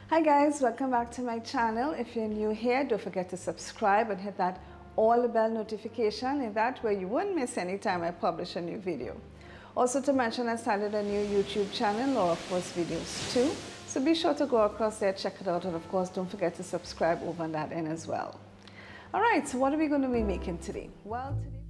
Hi guys, welcome back to my channel. If you're new here, don't forget to subscribe and hit that all bell notification. In that way you won't miss any time I publish a new video. Also to mention, I started a new YouTube channel, Laura Force Videos too. So be sure to go across there, check it out, and of course don't forget to subscribe over on that end as well. Alright, so what are we going to be making today? Well, today